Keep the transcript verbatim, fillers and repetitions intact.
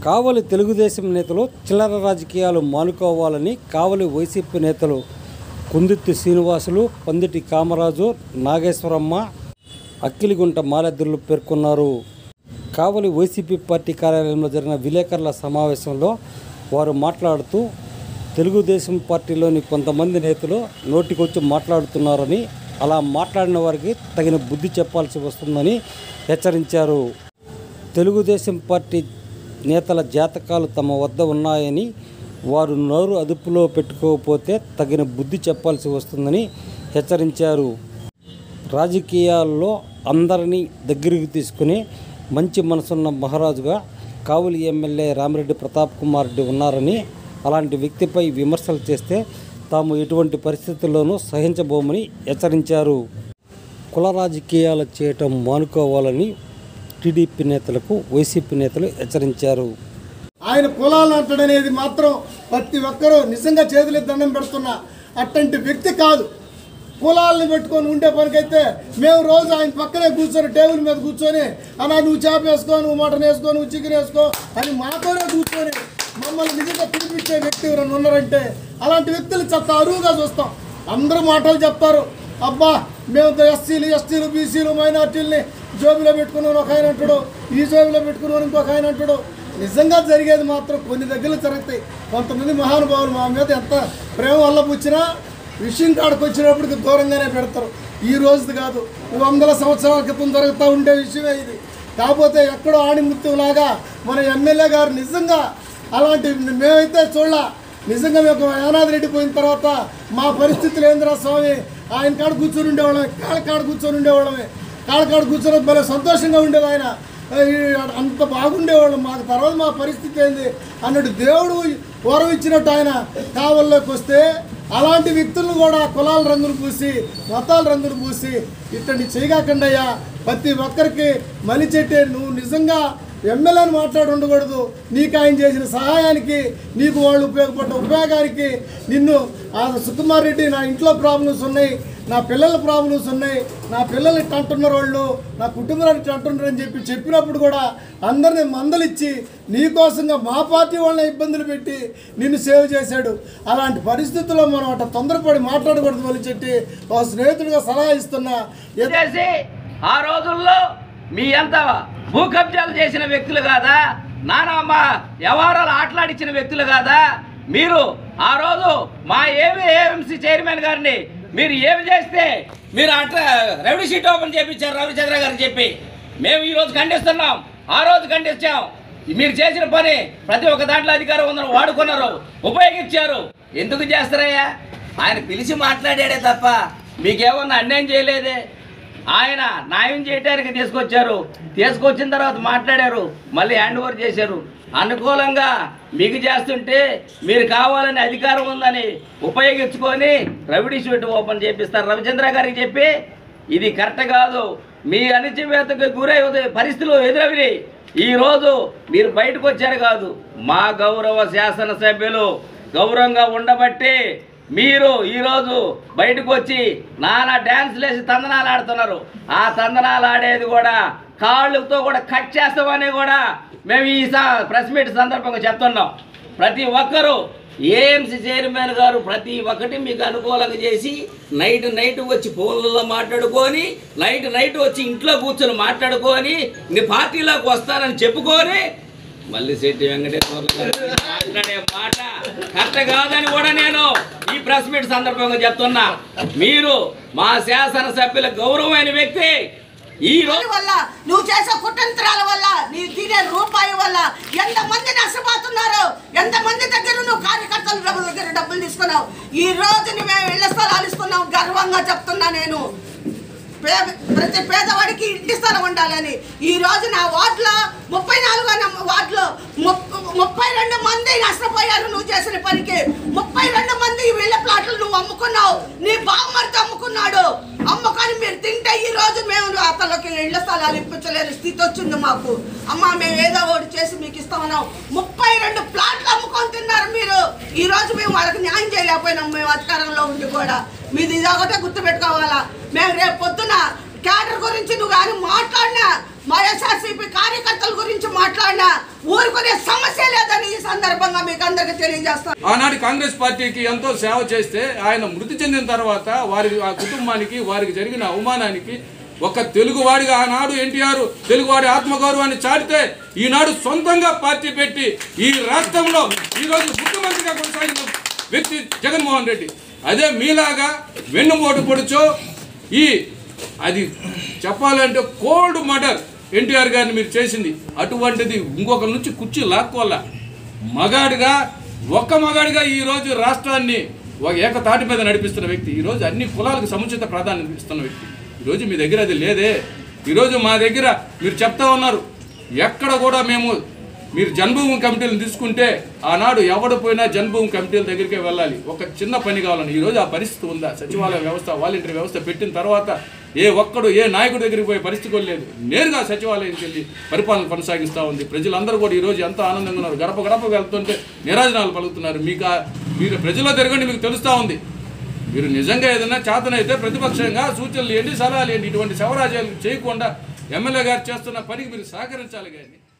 కావలి తెలుగుదేశం నేతలు చిల్లర రాజకీయాలు మానుకోవాలని కావలి వైసీపీ నేతలు కుందుర్తి శ్రీనివాసులు, పందిటి కామరాజు, నాగేశ్వరమ్మ, అక్కిలిగుంట మాలెద్దులు పేర్కొన్నారు. కావలి వైసీపీ పార్టీ కార్యాలయంలో జరిగిన విలేకరుల సమావేశంలో వారు మాట్లాడుతూ తెలుగుదేశం పార్టీలోని కొంతమంది నేతలు నోటికొచ్చి మాట్లాడుతున్నారని, అలా మాట్లాడిన వారికి తగిన బుద్ధి చెప్పాల్సి వస్తుందని హెచ్చరించారు. తెలుగుదేశం పార్టీ నేతల జాతకాలు తమ వద్ద ఉన్నాయని, వారు నోరు అదుపులో పెట్టుకోకపోతే తగిన బుద్ధి చెప్పాల్సి వస్తుందని హెచ్చరించారు. రాజకీయాల్లో అందరినీ దగ్గరికి తీసుకుని మంచి మనసున్న మహారాజుగా కావలి ఎమ్మెల్యే రామిరెడ్డి ప్రతాప్ కుమార్ రెడ్డి ఉన్నారని, అలాంటి వ్యక్తిపై విమర్శలు చేస్తే తాము ఎటువంటి పరిస్థితుల్లోనూ సహించబోమని హెచ్చరించారు. కుల రాజకీయాలు చేయటం మానుకోవాలని టీడీపీ నేతలకు వైసీపీ నేతలు హెచ్చరించారు. ఆయన కులాలు అంటాడనేది మాత్రం ప్రతి ఒక్కరూ నిజంగా చేతులు దండం పెడుతున్నా అట్లాంటి వ్యక్తి కాదు. కులాలను పెట్టుకొని ఉండే పనికైతే మేము రోజు ఆయన పక్కనే కూర్చొని టేబుల్ మీద కూర్చొని అన్నా నువ్వు చేప వేసుకో, నువ్వు మటన్ వేసుకో, నువ్వు చికెన్ వేసుకో అని మాతోనే కూర్చొని మమ్మల్ని నిజంగా పిలిపించే వ్యక్తి ఎవరైనా ఉన్నారంటే అలాంటి వ్యక్తులు చత్త అరువుగా చూస్తాం. అందరూ మాటలు చెప్తారు, అబ్బా మేము ఎస్సీలు ఎస్టీలు బీసీలు మైనార్టీలని జోబులో పెట్టుకున్నాను ఒక ఆయన అంటాడు, ఈ జోబులో పెట్టుకున్నాను ఇంకొక ఆయన అంటాడు. నిజంగా జరిగేది మాత్రం కొన్ని దగ్గరలు జరుగుతాయి. కొంతమంది మహానుభావులు మా మీద ఎంత ప్రేమ వల్ల పుచ్చినా విషయం కాడికి వచ్చినప్పటికి దూరంగానే పెడతారు. ఈ రోజుది కాదు, వందల సంవత్సరాల క్రితం జరుగుతూ ఉండే విషయమే ఇది. కాకపోతే ఎక్కడో ఆణిముత్యంలాగా మన ఎమ్మెల్యే గారు నిజంగా అలాంటి మేమైతే చూడలా. నిజంగా మేము యానాది రెడ్డి పోయిన తర్వాత మా పరిస్థితులు ఏందిరా స్వామి, ఆయన కాడ కూర్చొని ఉండేవాళ్ళమే, కాళ్ళ కాడ కూర్చొని ఉండేవాళ్ళమే, కాళ్ళ కాడ కూర్చొని భలే సంతోషంగా ఉండేది ఆయన, అంత బాగుండేవాళ్ళం. మాకు తర్వాత మా పరిస్థితి ఏంది అన్నట్టు దేవుడు వరం ఇచ్చినట్టు ఆయన కావల్లోకి వస్తే అలాంటి వ్యక్తులను కూడా కులాల రంగులు పూసి మతాల రంగులు పూసి ఇట్టండి చేయగాకండి అయ్యా. ప్రతి ఒక్కరికి మలిచెట్టే నువ్వు నిజంగా ఎమ్మెల్యేని మాట్లాడి ఉండకూడదు. నీకు ఆయన చేసిన సహాయానికి, నీకు వాళ్ళు ఉపయోగపడ్డ ఉపయోగానికి నిన్ను ఆ సుకుమార్ రెడ్డి నా ఇంట్లో ప్రాబ్లమ్స్ ఉన్నాయి, నా పిల్లల ప్రాబ్లమ్స్ ఉన్నాయి, నా పిల్లలు ఇట్లా అంటున్నారు, వాళ్ళు నా కుటుంబాన్ని ఇట్లా అంటున్నారు అని చెప్పి చెప్పినప్పుడు కూడా అందరినీ మందలిచ్చి నీకోసంగా మా పార్టీ వాళ్ళని ఇబ్బందులు పెట్టి నిన్ను సేవ్ చేశాడు. అలాంటి పరిస్థితుల్లో మనం అట్లా తొందరపడి మాట్లాడకూడదు. మళ్ళీ చెట్టి ఒక స్నేహితుడిగా సలహా ఇస్తున్నా. ఆ రోజుల్లో మీ అంత భూ కబ్జాలు చేసిన వ్యక్తులు కాదా, నానా మా వ్యవహారాలు ఆటలాడించిన వ్యక్తులు కాదా మీరు? ఆ రోజు మా ఏవి ఏఎంసీ చైర్మన్ గారిని మీరు ఏమి చేస్తే మీరు అట్లా రెవెన్యూ షీట్ ఓపెన్ చేయించారు రవిచంద్ర గారు చెప్పి మేము ఈరోజు ఖండిస్తున్నాం. ఆ రోజు ఖండించాం. మీరు చేసిన పని ప్రతి ఒక్క దాంట్లో అధికారం ఉందని వాడుకున్నారు, ఉపయోగించారు. ఎందుకు చేస్తారయ్యా? ఆయన పిలిచి మాట్లాడాడే తప్ప మీకేమన్నా అన్యాయం చేయలేదే. ఆయన న్యాయం చేయడానికి తీసుకొచ్చారు, తీసుకొచ్చిన తర్వాత మాట్లాడారు, మళ్ళీ హ్యాండ్ ఓవర్ చేశారు. అనుకూలంగా మీకు చేస్తుంటే మీరు కావాలని అధికారం ఉందని ఉపయోగించుకొని రెవెన్యూ షీట్ ఓపెన్ చేపిస్తారు రవిచంద్ర గారికి చెప్పి. ఇది కరెక్ట్ కాదు. మీ అణచివేతకు గురై పరిస్థితులు ఎదురవి ఈరోజు మీరు బయటకు వచ్చారు కాదు, మా గౌరవ శాసనసభ్యులు గౌరవంగా ఉండబట్టి మీరు ఈరోజు బయటకు వచ్చి నానా డ్యాన్స్లు వేసి తందనాలు ఆడుతున్నారు. ఆ తందనాలు ఆడేది కూడా కాళ్ళతో కూడా కట్ చేస్తామని కూడా మేము ఈ ప్రెస్ మీట్ సందర్భంగా చెప్తున్నాం. ప్రతి ఒక్కరూ ఏఎంసీ చైర్మన్ గారు ప్రతి ఒక్కటి మీకు అనుకూలంగా చేసి నైట్ నైట్ వచ్చి ఫోన్లలో మాట్లాడుకొని, నైట్ నైట్ వచ్చి ఇంట్లో కూర్చొని మాట్లాడుకొని నీ పార్టీలోకి వస్తానని చెప్పుకొని మళ్ళీ శెట్టి వెంకటేశ్వర్లు గారు మాట్లాడే మాట కరెక్ట్ కాదని కూడా నేను ఈ ప్రెస్ మీట్ సందర్భంగా చెప్తున్నా. మీరు మా శాసనసభ్యుల గౌరవమైన వ్యక్తి. ఈ రోజు వల్ల నువ్వు చేసే కుతంత్రాల వల్ల నీ తినే రూపాయి వల్ల ఎంతమంది నష్టపోతున్నారు, ఎంతమంది దగ్గర నువ్వు కార్యకర్తల డబ్బుల దగ్గర డబ్బులు తీసుకున్నావు. ఈ రోజు మేము ఇళ్ల స్థలాలు ఇస్తున్నావు, గర్వంగా చెప్తున్నా. నేను ప్రతి పేదవాడికి ఇంటి స్థలం ఉండాలని ఈ రోజు నా వార్డులో ముప్పై నాలుగో వార్డులో ముప్పై రెండు మంది నష్టపోయారు నువ్వు చేసిన పనికి. ముప్పై రెండు మంది వీళ్ళ ప్లాట్లు నువ్వు అమ్ముకున్నావు, నీ బావమరిది అమ్ముకున్నాడు. అమ్ముకొని మీరు తింటే ఈ రోజు మేము అతనికి ఇళ్ల స్థలాలు ఇప్పించలేని స్థితి వచ్చింది మాకు. అమ్మ మేము ఏదో ఒకటి చేసి మీకు ఇస్తామన్నాం. ముప్పై రెండు ప్లాట్లు అమ్ముకొని తిన్నారు మీరు. ఈ రోజు మేము వాళ్ళకి న్యాయం చేయలేకపోయినాం. మేము అధికారంలో ఉండి కూడా మీది ఇదొకటే గుర్తుపెట్టుకోవాలా. మేము రేపు పొద్దున క్యాడర్ గురించి నువ్వు కానీ మాట్లాడినా వైఎస్ఆర్సీపీ కార్యకర్తల గురించి మాట్లాడినా ఊరుకునే సమస్య లేదని ఈ సందర్భంగా మీకు అందరికీ తెలియజేస్తాను. ఆనాటి కాంగ్రెస్ పార్టీకి ఎంతో సేవ చేస్తే ఆయన మృతి చెందిన తర్వాత వారి ఆ కుటుంబానికి వారికి జరిగిన అవమానానికి ఒక తెలుగువాడిగా ఆనాడు ఎన్టీఆర్ తెలుగువాడి ఆత్మగౌరవాన్ని చాటితే ఈనాడు సొంతంగా పార్టీ పెట్టి ఈ రాష్ట్రంలో ఈరోజు ముఖ్యమంత్రిగా కొనసాగిన వ్యక్తి జగన్మోహన్ రెడ్డి. అదే మీలాగా వెన్నుపోటు పొడుచో ఈ అది చెప్పాలంటే కోల్డ్ మర్డర్ ఎన్టీఆర్ గారిని మీరు చేసింది. అటువంటిది ఇంకొకరి నుంచి కుర్చీ లాక్కోవాల మగాడిగా ఒక్క మగాడిగా ఈరోజు రాష్ట్రాన్ని ఒక ఏకతాటి మీద నడిపిస్తున్న వ్యక్తి, ఈరోజు అన్ని కులాలకు సముచిత ప్రాధాన్యత ఇస్తున్న వ్యక్తి. ఈరోజు మీ దగ్గర అది లేదే. ఈరోజు మా దగ్గర మీరు చెప్తా ఉన్నారు ఎక్కడ కూడా మేము మీరు జన్మభూమి కమిటీలను తీసుకుంటే ఆనాడు ఎవడు పోయినా జన్మభూమి కమిటీల దగ్గరికే వెళ్ళాలి, ఒక చిన్న పని కావాలని. ఈరోజు ఆ పరిస్థితి ఉందా? సచివాలయ వ్యవస్థ వాలంటీర్ వ్యవస్థ పెట్టిన తర్వాత ఏ ఒక్కడు ఏ నాయకుడి దగ్గరికి పోయే పరిస్థితి కూడా లేదు. నేరుగా సచివాలయంకి వెళ్ళి పరిపాలన కొనసాగిస్తూ ఉంది. ప్రజలందరూ కూడా ఈరోజు ఎంతో ఆనందంగా ఉన్నారు. గడప గడప వెళ్తుంటే నిరాజనాలు పలుకుతున్నారు. మీకు మీరు ప్రజల్లో తిరగండి, మీకు తెలుస్తూ ఉంది. మీరు నిజంగా ఏదైనా చేతనైతే ప్రతిపక్షంగా సూచనలు ఏంటి, సలహాలు ఏంటి, ఇటువంటి శవరాజ్యాలు చేయకుండా ఎమ్మెల్యే గారు చేస్తున్న పనికి మీరు సహకరించాలి కానీ